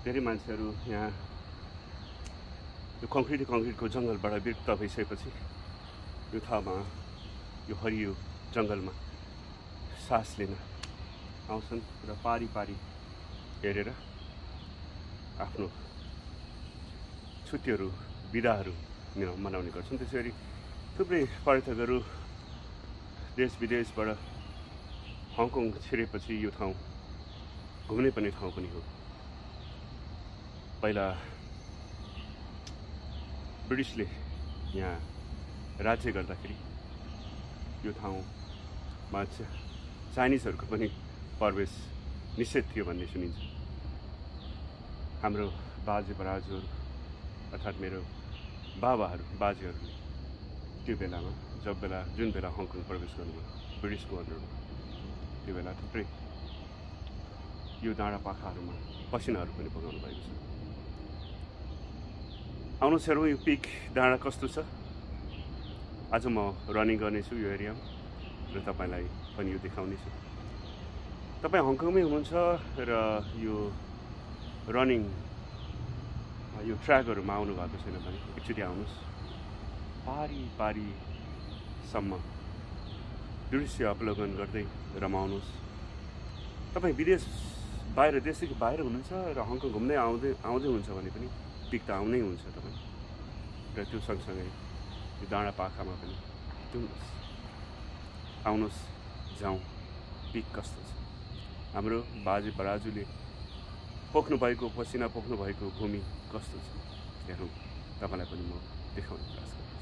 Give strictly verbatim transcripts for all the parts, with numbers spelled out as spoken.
धेरै मान्छेहरू यहाँ यो कङ्क्रिट कङ्क्रिटको जङ्गलबाट विरक्त भइसकेपछि यो ठाउँमा यो हरियो जङ्गलमा सास लिन आउँछन् र पारी पारी हेरेर आफ्नो छुट्टीहरू बिदाहरू मनाउने गर्छन्। त्यसरी थुप्रै पर्यटकहरू देश विदेशबाट हङकङ छिरेपछि यो ठाउँ घुम्ने पनि ठाउँ पनि हो। पहिला ब्रिटिसले यहाँ राज्य गर्दाखेरि यो ठाउँमा चाइनिजहरूको पनि प्रवेश निषेध थियो भन्ने सुनिन्छ। हाम्रो बाजे बराजुहरू अर्थात् मेरो बाबाहरू बाजेहरूले त्यो बेलामा जब बेला जुन बेला हङकङ प्रवेश गर्नुभयो ब्रिटिसको अन्डरमा त्यो बेला थुप्रै यो डाँडा पाखाहरूमा पसिनाहरू पनि बगाउनु भएको छ। आउनुहोस् हेरौँ यो पिक डाँडा कस्तो छ। आज म रनिङ गर्नेछु यो एरियामा र तपाईँलाई पनि यो देखाउनेछु। तपाईँ हङकङमै हुनुहुन्छ र यो रनिङ यो ट्र्याकहरूमा आउनु भएको छैन भने एकचोटि आउनुहोस्। पारी पारीसम्म दृश्य अवलोकन गर्दै रमाउनुहोस्। तपाईँ विदेश बाहिर देशदेखि बाहिर हुनुहुन्छ र हङकङ घुम्दै आउँदै आउँदै हुन्छ भने पनि पिक त आउनै हुन्छ तपाईँ र त्यो सँगसँगै यो डाँडा पाखामा पनि जानुहोस्। आउनुहोस् जाउँ पिक कस्तो छ। हाम्रो बाजे बराजुले पोख्नु भएको पसिना पोख्नु भएको भूमि कस्तो छ हेरौँ। तपाईँलाई पनि म देखाउने प्रयास गर्छु।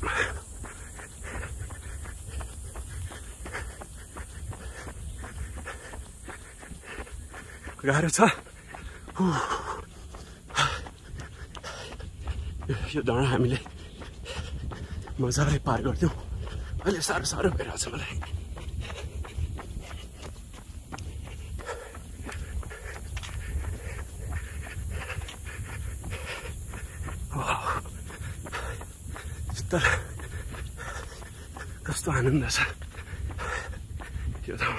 गाह्रो छ। यो डाँडा हामीले मजाले पार गर्थ्यौँ, अहिले साह्रो साह्रो भइरहेको छ मलाई। तर कस्तो आनन्द छ यो ठाउँ।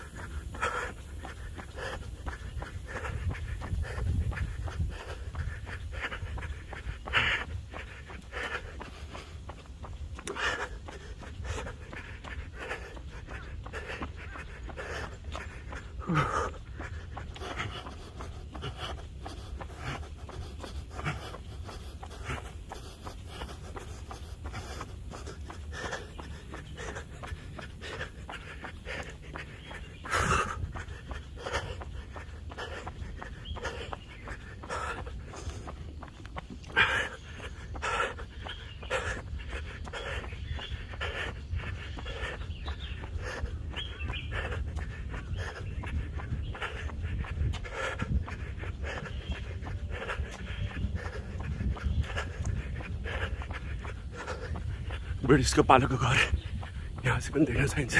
ब्रिटिसको पालोको घर यहाँ चाहिँ पनि देख्न चाहिन्छ।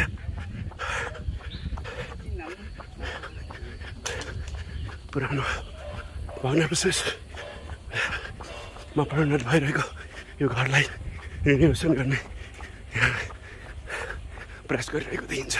पुरानो भग्नावशेषमा परिणत भइरहेको यो घरलाई रिनोभेसन गर्ने प्रयास गरिरहेको देखिन्छ।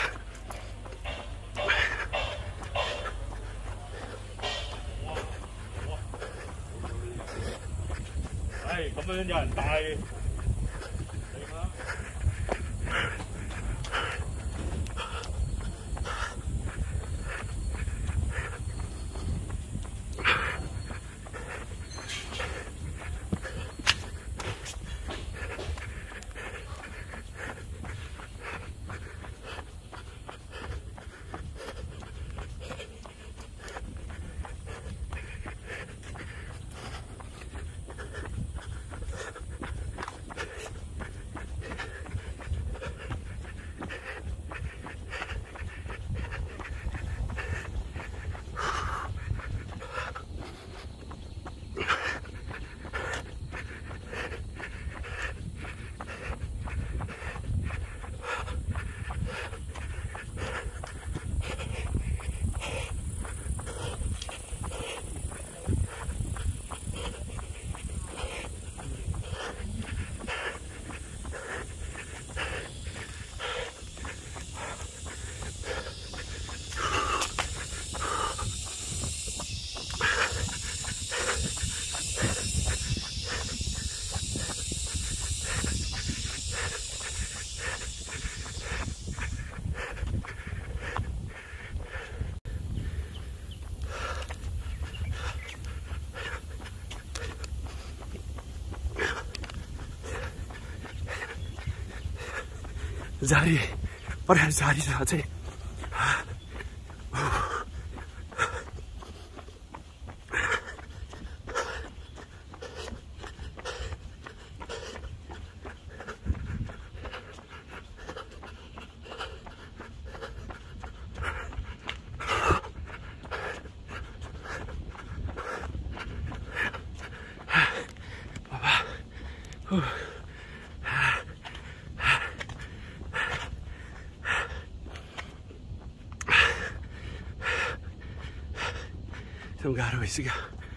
जारी प्रयास जारी छ अझै। एकदम गाह्रो भइसक्यो।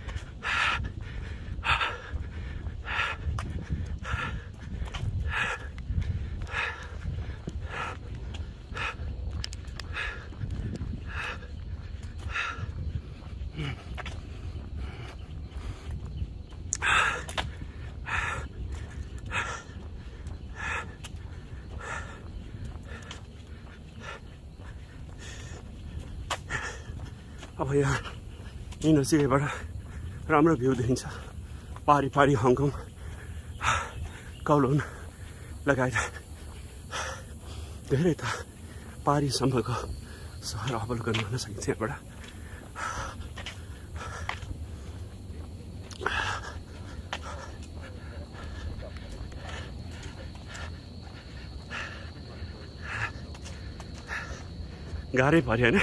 अब यहाँ यही नजिकैबाट राम्रो भ्यू देखिन्छ। पारी पारी हङकङ, कौलोन लगायत धेरै त पारीसम्मको सहर अवलोकन गर्न सकिन्छ यहाँबाट। गाह्रै पर्यो होइन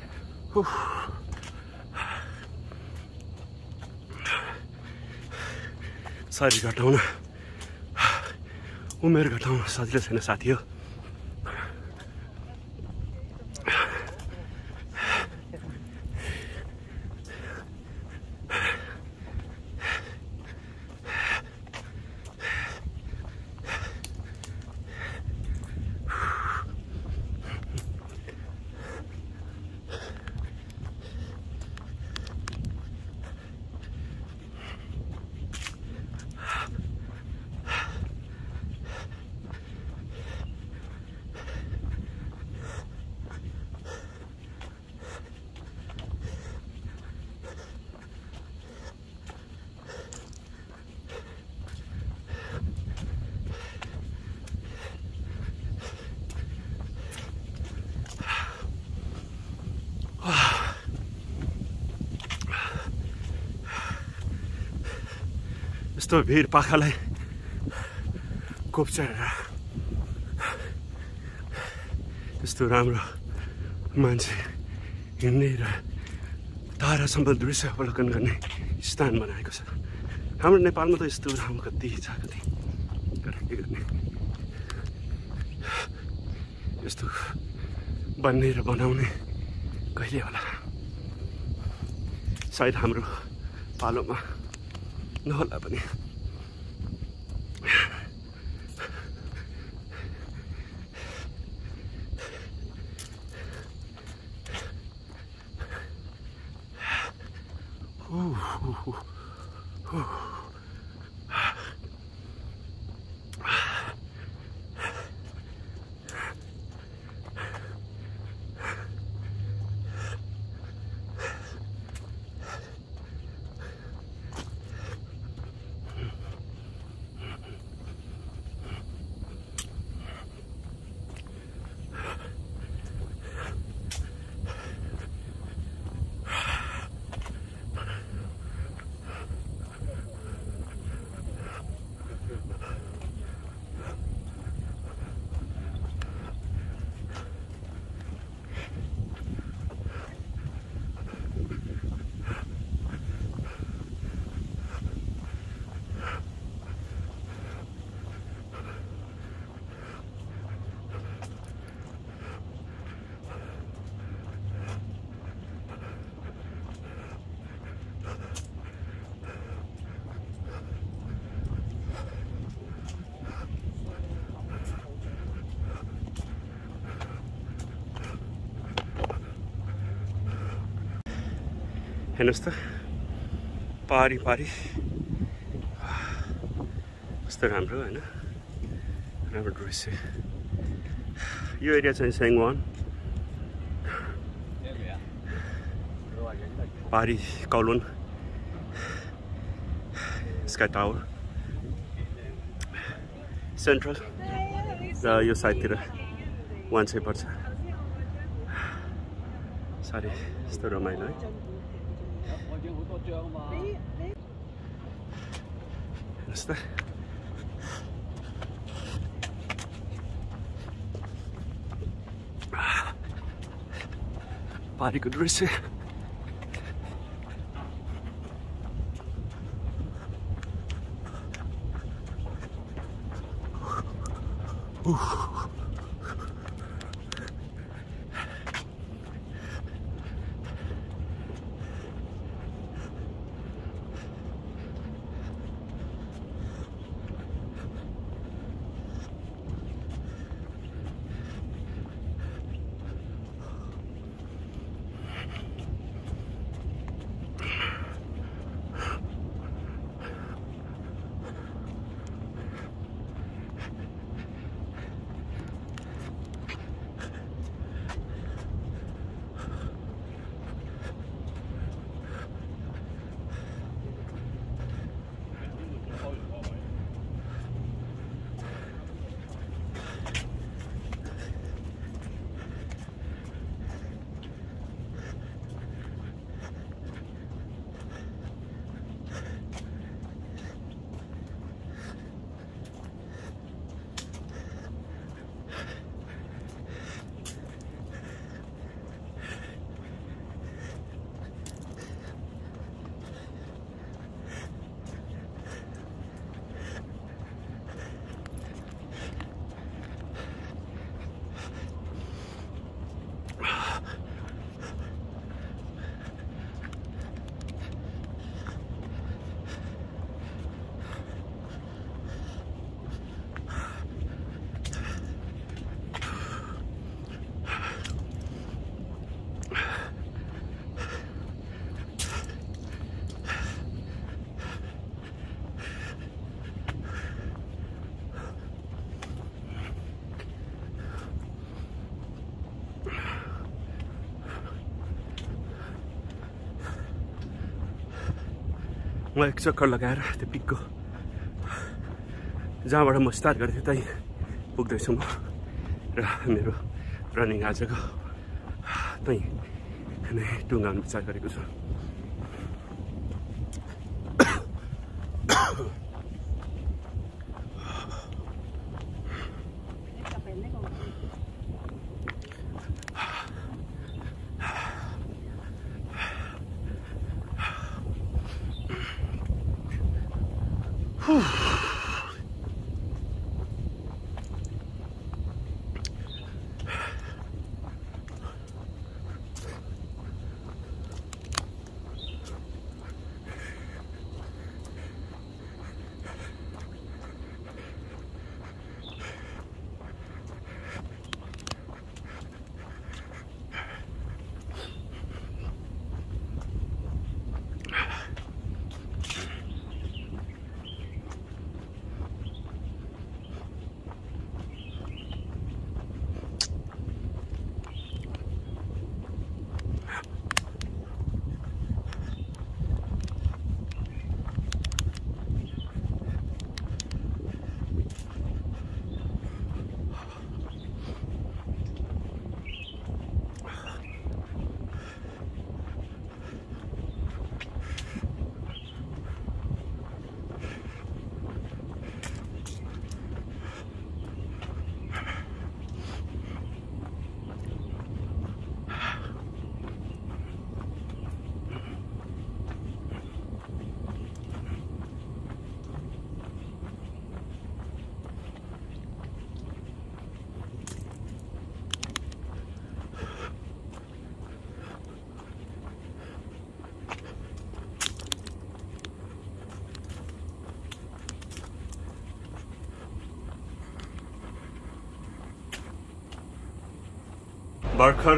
शरीर घटाउन उमेर घटाउन सजिलो छैन साथी हो यस्तो भिड पाखालाई कोप्चेर यस्तो राम्रो मान्छे हिँड्ने र तारासम्म दृश्य अवलोकन गर्ने स्थान बनाएको छ हाम्रो नेपालमा त यस्तो राम्रो कति छ कति तर के गर्ने यस्तो बन्ने र बनाउने कहिले होला सायद हाम्रो पालोमा नहोला पनि हेर्नुहोस् त पारी पारी कस्तो राम्रो होइन राम्रो दृश्य यो एरिया चाहिँ सेङवान पारी कौलोन स्काई टावर सेन्ट्रल र यो साइडतिर वान सय पर्छ साह्रै यस्तो रमाइलो है हेर्नुहोस् त पारीको दृश्य म एक चक्कर लगाएर त्यो पिकको जहाँबाट म स्टार्ट गरेको थिएँ त्यहीँ पुग्दैछु म र मेरो रनिङ आजको त्यहीँ नै टुङ्गाउनु विचार गरेको छु। भर्खर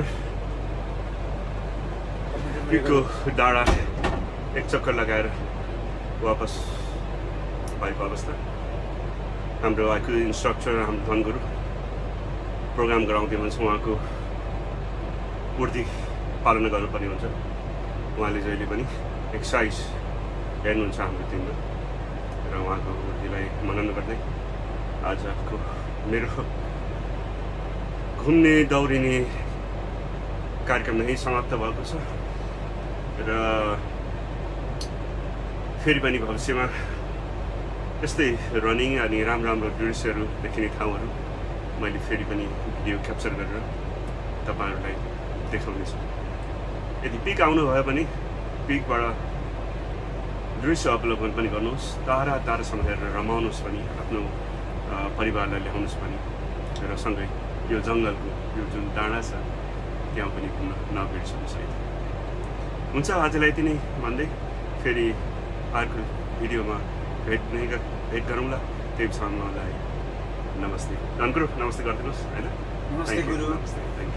पिकको डाँडा एक चक्कर लगाएर वापस भएको अवस्था। हाम्रो आएको इन्स्ट्रक्टर हाम्रो धनगुरु प्रोग्राम गराउँदै हुन्छ, उहाँको पूर्ति पालना गर्नुपर्ने हुन्छ। उहाँले जहिले पनि एक्सर्साइज हेर्नुहुन्छ हाम्रो टिममा र उहाँको पूर्तिलाई मनन गर्दै आजको मेरो घुम्ने दौडिने कार्यक्रम यही समाप्त भएको छ र फेरि पनि भविष्यमा यस्तै रनिङ अनि राम्रो राम्रो दृश्यहरू देखिने ठाउँहरू मैले फेरि पनि भिडियो क्याप्चर गरेर तपाईँहरूलाई देखाउनेछु। यदि पिक आउनुभयो भने पिकबाट दृश्य अवलोकन पनि गर्नुहोस्, तारा तारासम्म हेरेर रमाउनुहोस् पनि, आफ्नो परिवारलाई ल्याउनुहोस् पनि र सँगै यो जङ्गलको यो जुन डाँडा छ त्यहाँ पनि घुम्न नबिर्सनु सहित हुन्छ। आजलाई यति नै भन्दै फेरि अर्को भिडियोमा भेट नै भेट गरौँला। त्यहीसम्मलाई नमस्ते। धनगुरु नमस्ते गरिदिनुहोस् होइन। नमस्ते गुरु। नमस्ते।